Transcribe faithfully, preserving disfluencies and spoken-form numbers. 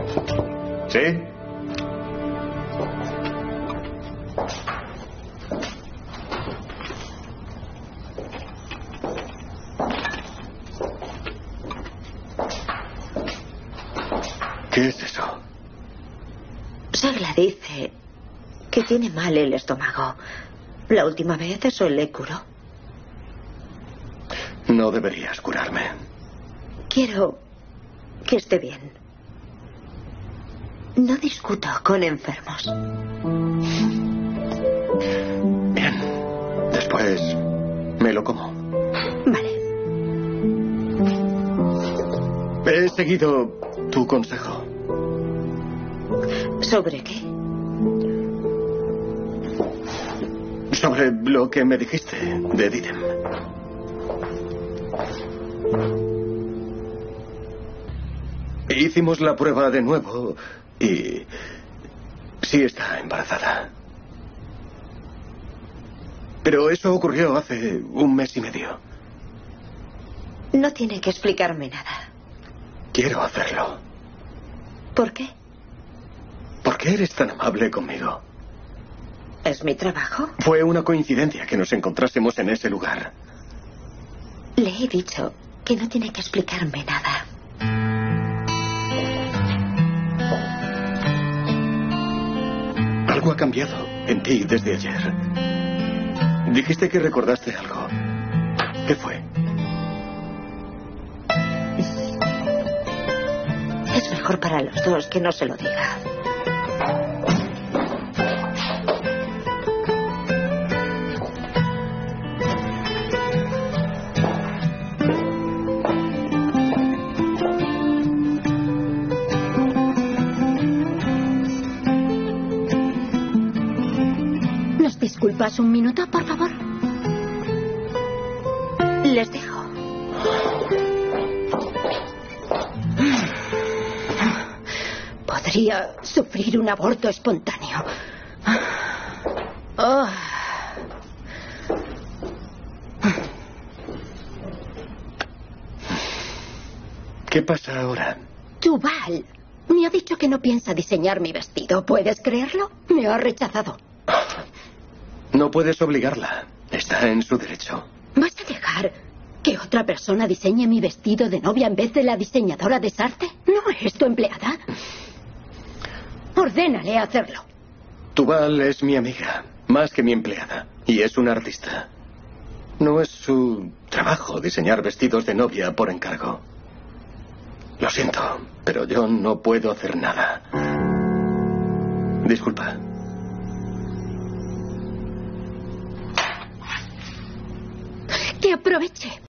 ¿Sí? ¿Qué es eso? Sagla dice que tiene mal el estómago. La última vez eso le curó. No deberías curarme. Quiero que esté bien. No discuto con enfermos. Bien. Después me lo como. Vale. He seguido tu consejo. ¿Sobre qué? Sobre lo que me dijiste de Didem. Hicimos la prueba de nuevo y sí está embarazada. Pero eso ocurrió hace un mes y medio. No tiene que explicarme nada. Quiero hacerlo. ¿Por qué? ¿Por qué eres tan amable conmigo? ¿Es mi trabajo? Fue una coincidencia que nos encontrásemos en ese lugar. Le he dicho que no tiene que explicarme nada. Algo ha cambiado en ti desde ayer. Dijiste que recordaste algo. ¿Qué fue? Es mejor para los dos que no se lo diga. ¿Nos disculpas un minuto, por favor? Les dejo. Podría sufrir un aborto espontáneo. Oh. ¿Qué pasa ahora? Tubal me ha dicho que no piensa diseñar mi vestido. ¿Puedes creerlo? Me ha rechazado. No puedes obligarla. Está en su derecho. ¿Vas a dejar que otra persona diseñe mi vestido de novia en vez de la diseñadora de Sarte? ¿No es tu empleada? Ordénale a hacerlo. Tubal es mi amiga, más que mi empleada, y es una artista. No es su trabajo diseñar vestidos de novia por encargo. Lo siento, pero yo no puedo hacer nada. Disculpa. Que aproveche.